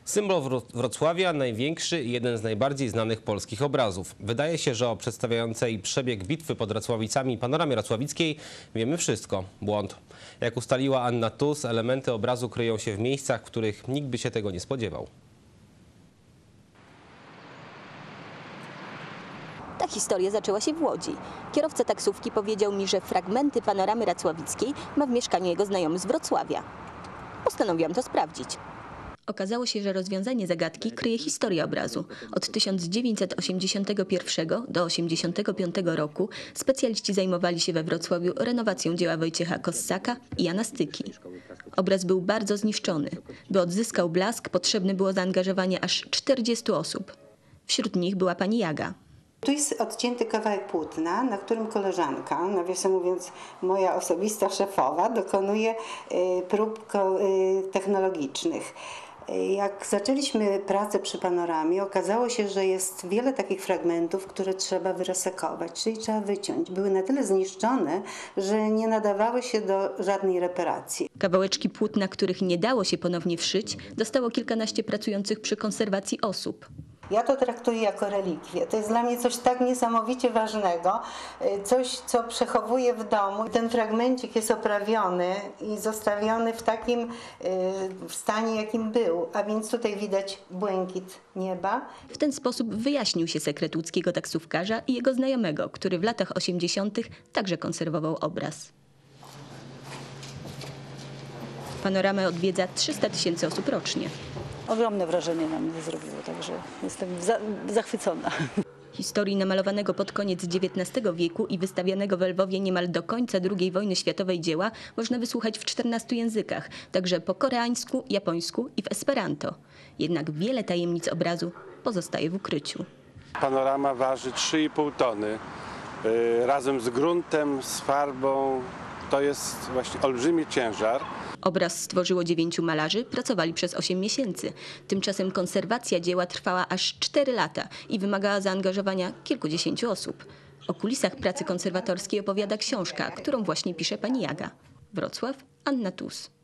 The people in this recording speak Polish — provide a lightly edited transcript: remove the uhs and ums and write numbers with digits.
Symbol Wrocławia, największy i jeden z najbardziej znanych polskich obrazów. Wydaje się, że o przedstawiającej przebieg bitwy pod Racławicami panoramie racławickiej wiemy wszystko. Błąd. Jak ustaliła Anna Tus, elementy obrazu kryją się w miejscach, w których nikt by się tego nie spodziewał. Ta historia zaczęła się w Łodzi. Kierowca taksówki powiedział mi, że fragmenty panoramy racławickiej ma w mieszkaniu jego znajomy z Wrocławia. Postanowiłam to sprawdzić. Okazało się, że rozwiązanie zagadki kryje historię obrazu. Od 1981 do 1985 roku specjaliści zajmowali się we Wrocławiu renowacją dzieła Wojciecha Kossaka i Jana Styki. Obraz był bardzo zniszczony. By odzyskał blask, potrzebne było zaangażowanie aż 40 osób. Wśród nich była pani Jaga. Tu jest odcięty kawałek płótna, na którym koleżanka, nawiasem mówiąc moja osobista szefowa, dokonuje prób technologicznych. Jak zaczęliśmy pracę przy panoramie, okazało się, że jest wiele takich fragmentów, które trzeba wyresekować, czyli trzeba wyciąć. Były na tyle zniszczone, że nie nadawały się do żadnej reparacji. Kawałeczki płótna, których nie dało się ponownie wszyć, dostało kilkanaście pracujących przy konserwacji osób. Ja to traktuję jako relikwię. To jest dla mnie coś tak niesamowicie ważnego, coś, co przechowuję w domu. Ten fragmencik jest oprawiony i zostawiony w takim stanie, jakim był, a więc tutaj widać błękit nieba. W ten sposób wyjaśnił się sekret łódzkiego taksówkarza i jego znajomego, który w latach 80. także konserwował obraz. Panoramę odwiedza 300 000 osób rocznie. Ogromne wrażenie na mnie zrobiło, także jestem zachwycona. Historii namalowanego pod koniec XIX wieku i wystawianego w Lwowie niemal do końca II wojny światowej dzieła można wysłuchać w 14 językach, także po koreańsku, japońsku i w esperanto. Jednak wiele tajemnic obrazu pozostaje w ukryciu. Panorama waży 3,5 tony. Razem z gruntem, z farbą to jest właśnie olbrzymi ciężar. Obraz stworzyło 9 malarzy, pracowali przez 8 miesięcy. Tymczasem konserwacja dzieła trwała aż 4 lata i wymagała zaangażowania kilkudziesięciu osób. O kulisach pracy konserwatorskiej opowiada książka, którą właśnie pisze pani Jaga. Wrocław, Anna Tus.